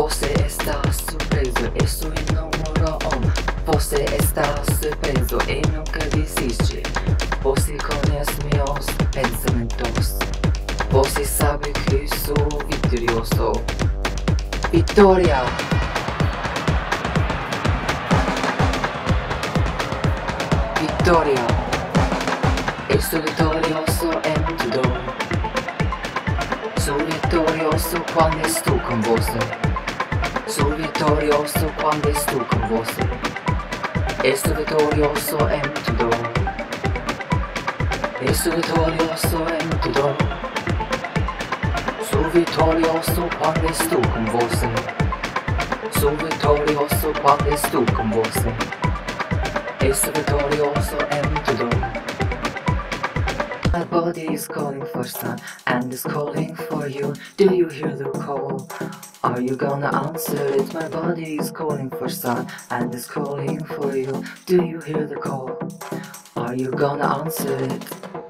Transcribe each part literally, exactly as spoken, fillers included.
Você está surpreso, isso enamorou. Você está surpreso e nunca desiste. Você conhece meus pensamentos. Você sabe que sou vitorioso. Vitória! Vitória! Eu sou vitorioso em tudo. Sou vitorioso quando estou com você. Sou vitorioso quando estou com você. Estou vitorioso em tudo. Estou vitorioso em tudo. Sou vitorioso quando estou com você. Sou vitorioso quando estou com você. Estou vitorioso em tudo. My body is calling for sun and is calling for you. Do you hear the call? Are you gonna answer it? My body is calling for sun and is calling for you. Do you hear the call? Are you gonna answer it?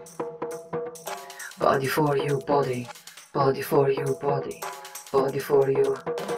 Body for you, body. Body for you, body. Body for you.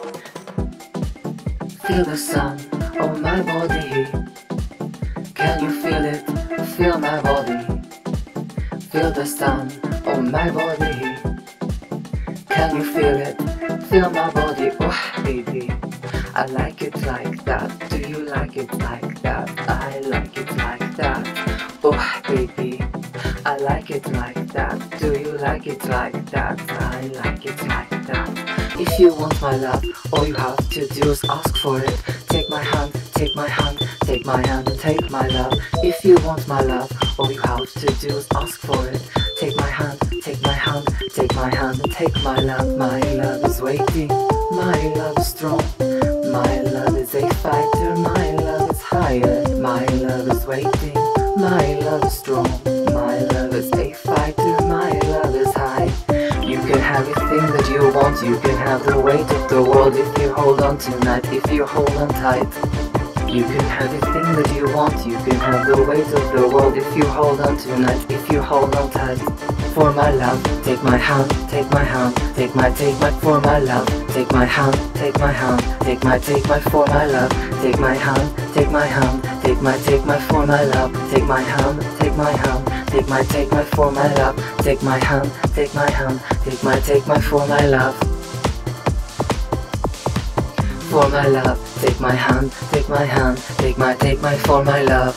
Feel the sun on my body. Can you feel it? Feel my body. Feel the sun on my body. Can you feel it? Feel my body. Oh baby, I like it like that. Do you like it like that? I like it like that. Oh baby, I like it like that. Do you like it like that? I like it like that. If you want my love, all you have to do is ask for it. Take my hand, take my hand, take my hand and take my love. If you want my love, all you have to do is ask for it. Take my hand, take my hand, take my hand and take my love. My love is waiting, my love is strong. My love is a fighter, my love is higher. My love is waiting, my love is strong. My love is a fighter, my love is high. You can have everything that you want, you can have the weight of the world if you hold on tonight, if you hold on tight. You can have everything that you want, you can have the weight of the world if you hold on tonight, if you hold on tight. For my love, take my hand, take my hand, take my, take my, for my love, take my hand, take my hand, take my, take my, for my love, take my hand, take my hand, take my, take my, for my love, take my hand, take my hand, take my, take my, for my love, take my hand, take my hand, take my, take my, for my love. For my love, take my hand, take my hand, take my, take my, for my love.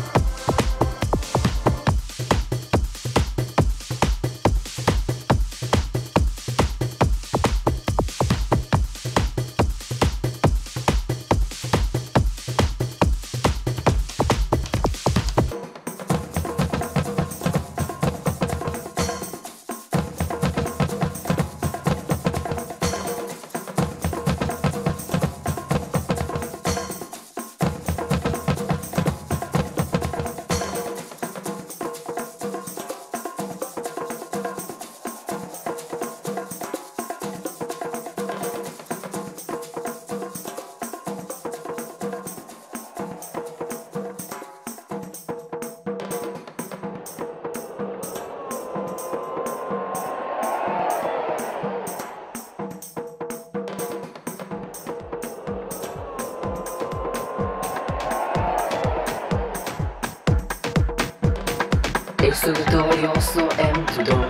Eu sou vitorioso em tudo.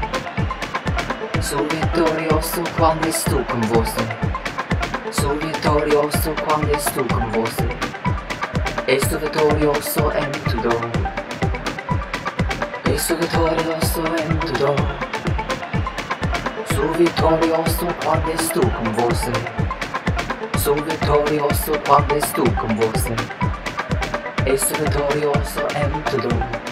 Sou vitorioso quando estou com você. Sou vitorioso quando estou com você. Estou vitorioso em tudo. Eu sou vitorioso em tudo. Sou vitorioso quando estou com você. Sou vitorioso quando estou com você. Estou vitorioso em tudo.